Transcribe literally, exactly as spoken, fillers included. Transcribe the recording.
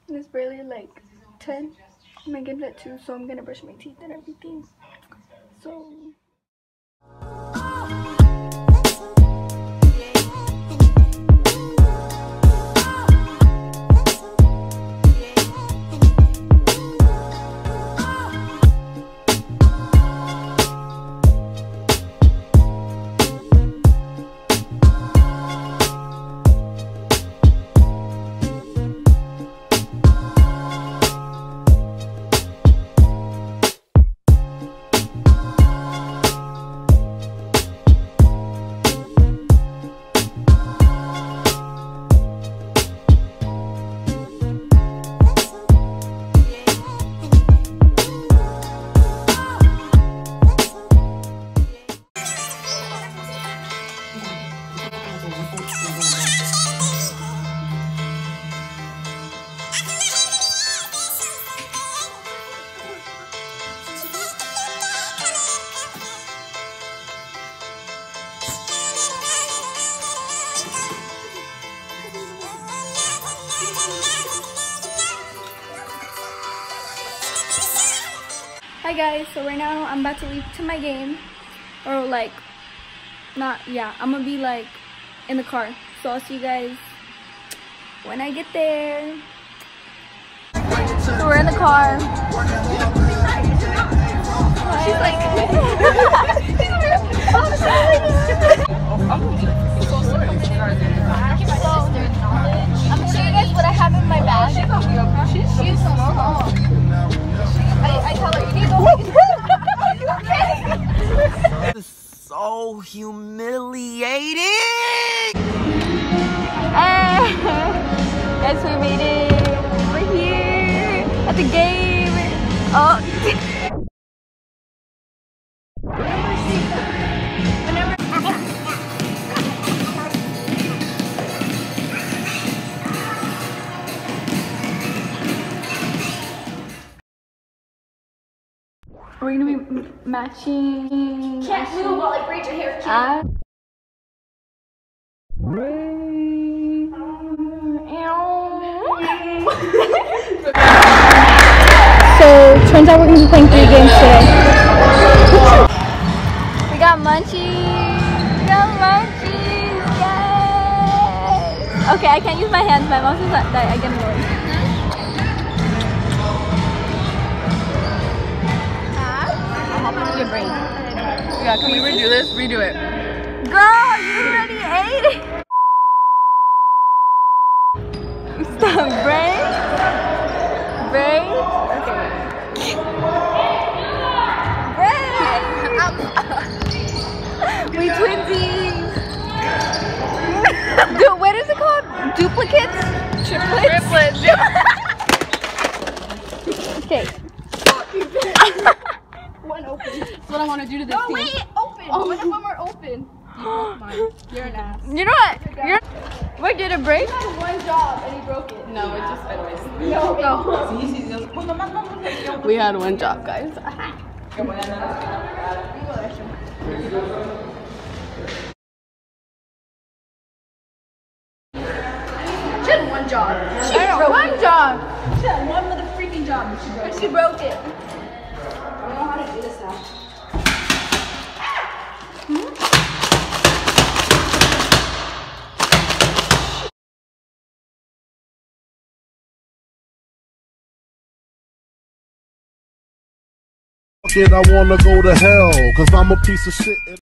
It's barely like ten. My game's at two, so I'm gonna brush my teeth and everything. So. Hi guys, so right now I'm about to leave to my game, or like, not, yeah, I'm gonna be like in the car, so I'll see you guys when I get there. So we're in the car. She's like, oh, I'm gonna show you guys what I have in my bag. She's so small. I, I tell her, you need to go. Are you okay? This is so humiliating. Hey, guys, we made it. We're here at the game. Oh. We're gonna be matching. Can't move while I braid your hair, kid. Uh, so, turns out we're gonna be playing three games today. We got munchies. We got munchies. Yes. Okay, I can't use my hands. My mouth is that I get annoyed. Yeah, can we redo this? Redo it. Girl, you already ate it. Stop, brain. Brain. Okay. Brain. We twinsies. Dude, what is it called? Duplicates? Triplets? Triplets. Okay. One open. That's what I want to do to this No, team. wait, open. Oh. One of them are open. You broke mine. You're an ass. You know what? You're. Wait, did it break? He had one job and he broke it. No, it just finished. No, No. We had one job, guys. She had one job. She I know, broke one it. job. She had one little freaking job and she broke it. She broke it. I don't know how to do this now. I wanna go to hell, cause I'm a piece of shit.